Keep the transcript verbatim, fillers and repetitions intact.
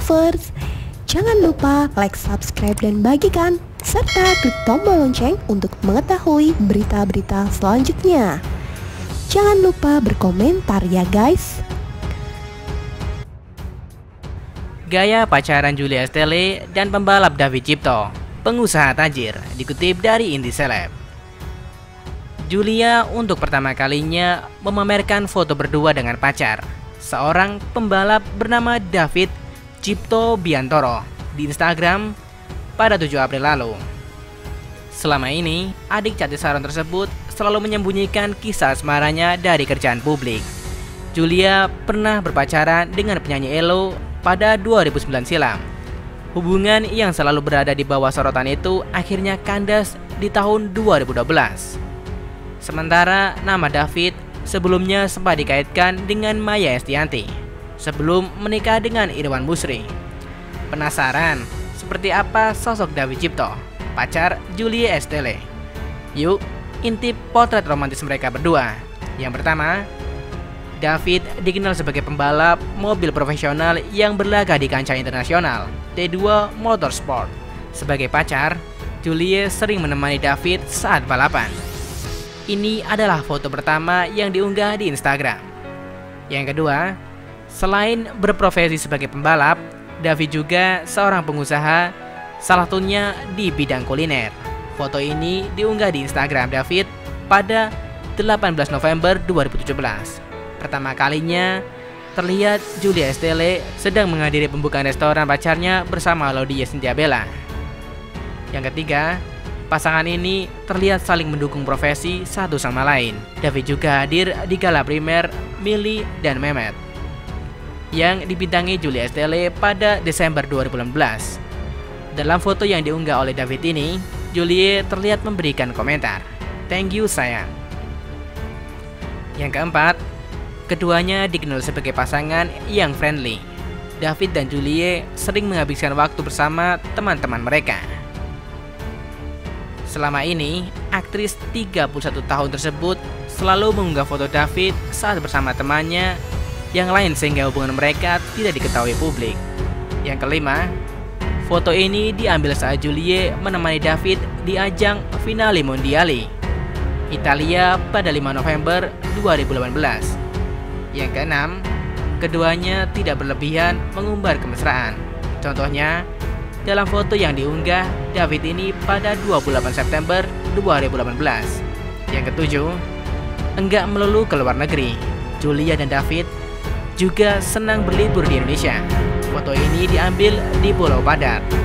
lovers. Jangan lupa like, subscribe, dan bagikan, serta klik tombol lonceng untuk mengetahui berita-berita selanjutnya. Jangan lupa berkomentar ya guys. Gaya pacaran Julia Estelle dan pembalap David Cipto, pengusaha tajir, dikutip dari Indieseleb. Julia untuk pertama kalinya memamerkan foto berdua dengan pacar, seorang pembalap bernama David Cipto Biantoro, di Instagram pada tujuh April lalu. Selama ini, adik Cathy Sharon tersebut selalu menyembunyikan kisah asmaranya dari kerjaan publik. Julia pernah berpacaran dengan penyanyi Ello pada dua ribu sembilan silam. Hubungan yang selalu berada di bawah sorotan itu akhirnya kandas di tahun dua ribu dua belas. Sementara nama David sebelumnya sempat dikaitkan dengan Maya Estianty sebelum menikah dengan Irwan Busri. Penasaran seperti apa sosok David Cipto, pacar Julia Estelle? Yuk intip potret romantis mereka berdua. Yang pertama, David dikenal sebagai pembalap mobil profesional yang berlaga di kancah internasional T dua Motorsport. Sebagai pacar, Julia sering menemani David saat balapan. Ini adalah foto pertama yang diunggah di Instagram. Yang kedua, selain berprofesi sebagai pembalap, David juga seorang pengusaha, salah satunya di bidang kuliner. Foto ini diunggah di Instagram David pada delapan belas November dua ribu tujuh belas. Pertama kalinya terlihat Julia Estelle sedang menghadiri pembukaan restoran pacarnya bersama Laudie Cynthia Bella. Yang ketiga, pasangan ini terlihat saling mendukung profesi satu sama lain. David juga hadir di gala primer Milly dan Mehmet yang dibintangi Julia Estelle pada Desember dua ribu delapan belas. Dalam foto yang diunggah oleh David ini, Julia terlihat memberikan komentar, "Thank you sayang." Yang keempat, keduanya dikenal sebagai pasangan yang friendly. David dan Julia sering menghabiskan waktu bersama teman-teman mereka. Selama ini, aktris tiga puluh satu tahun tersebut selalu mengunggah foto David saat bersama temannya yang lain sehingga hubungan mereka tidak diketahui publik. Yang kelima, foto ini diambil saat Julia menemani David di ajang Finale Mondiali Italia pada lima November dua ribu delapan belas. Yang keenam, keduanya tidak berlebihan mengumbar kemesraan. Contohnya, dalam foto yang diunggah David ini pada dua puluh delapan September dua ribu delapan belas. Yang ketujuh, enggak melulu ke luar negeri. Julia dan David juga senang berlibur di Indonesia. Foto ini diambil di Pulau Padar.